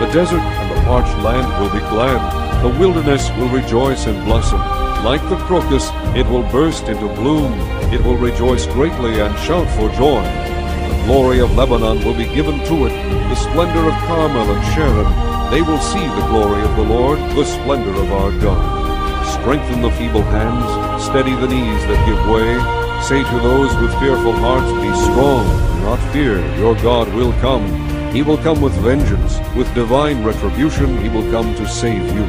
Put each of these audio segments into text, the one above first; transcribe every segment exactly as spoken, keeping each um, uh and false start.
The desert and the parched land will be glad. The wilderness will rejoice and blossom. Like the crocus, it will burst into bloom. It will rejoice greatly and shout for joy. The glory of Lebanon will be given to it, the splendor of Carmel and Sharon. They will see the glory of the Lord, the splendor of our God. Strengthen the feeble hands, steady the knees that give way. Say to those with fearful hearts, be strong, do not fear, your God will come. He will come with vengeance, with divine retribution he will come to save you.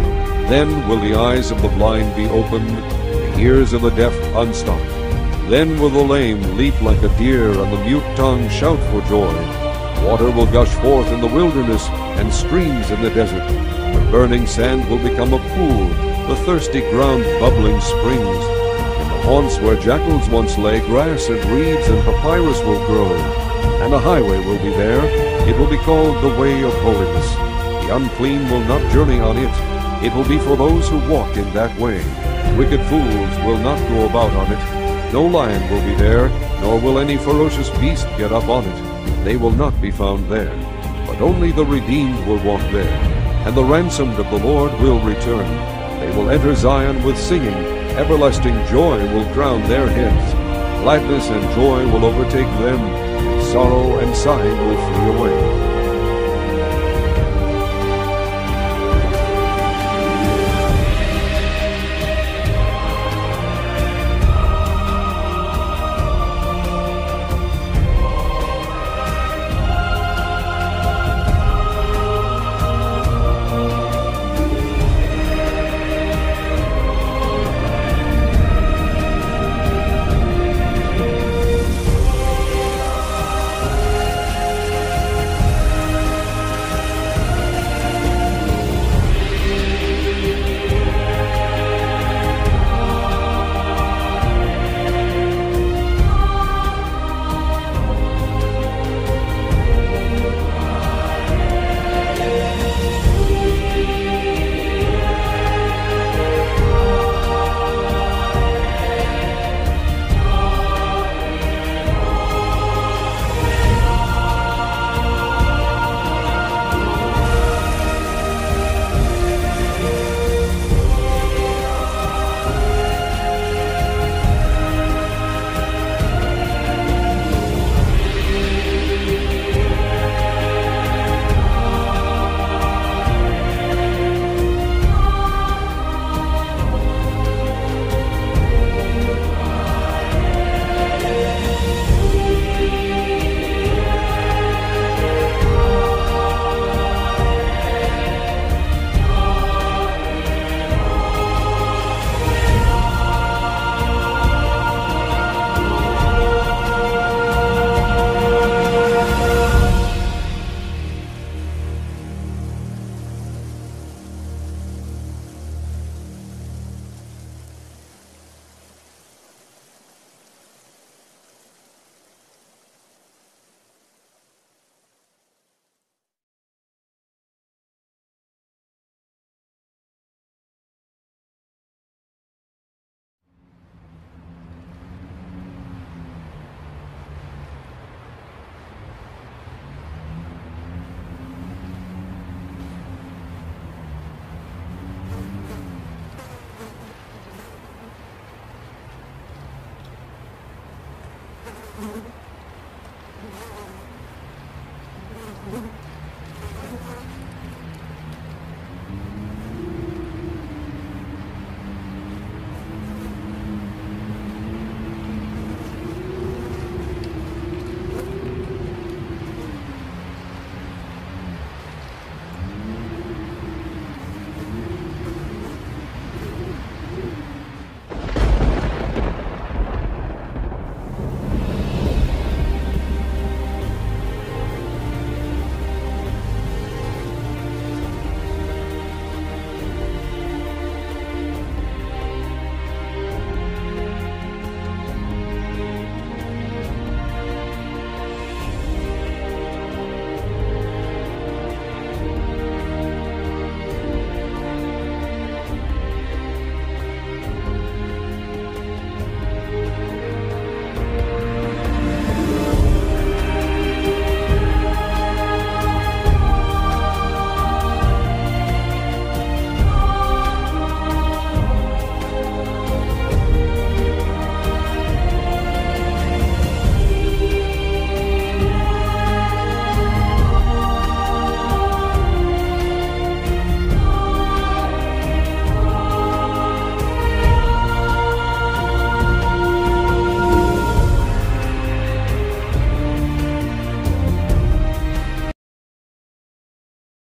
Then will the eyes of the blind be opened, the ears of the deaf unstopped. Then will the lame leap like a deer, and the mute tongue shout for joy. Water will gush forth in the wilderness, and streams in the desert. The burning sand will become a pool, the thirsty ground bubbling springs. In the haunts where jackals once lay, grass and reeds and papyrus will grow. And a highway will be there. It will be called the Way of Holiness. The unclean will not journey on it. It will be for those who walk in that way. Wicked fools will not go about on it. No lion will be there, nor will any ferocious beast get up on it. They will not be found there. But only the redeemed will walk there, and the ransomed of the Lord will return. They will enter Zion with singing. Everlasting joy will crown their heads. Gladness and joy will overtake them, and sorrow and sighing will flee away. Mm-hmm.